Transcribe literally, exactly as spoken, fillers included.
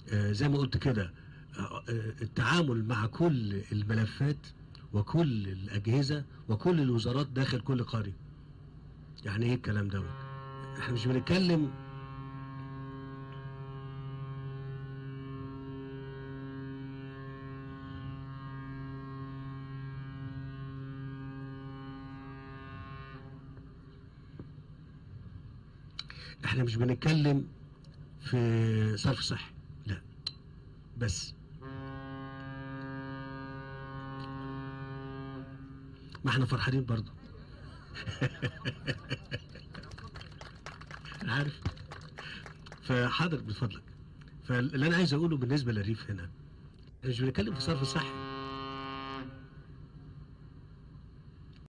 آه زي ما قلت كده، آه التعامل مع كل الملفات وكل الأجهزة وكل الوزارات داخل كل قرية. يعني ايه الكلام دوت؟ احنا مش بنتكلم احنا مش بنتكلم في صرف صحي، لا، بس ما احنا فرحانين برضو. انا عارف. فحاضر من فضلك. فاللي انا عايز اقوله بالنسبه للريف هنا، احنا مش بنتكلم في صرف صحي،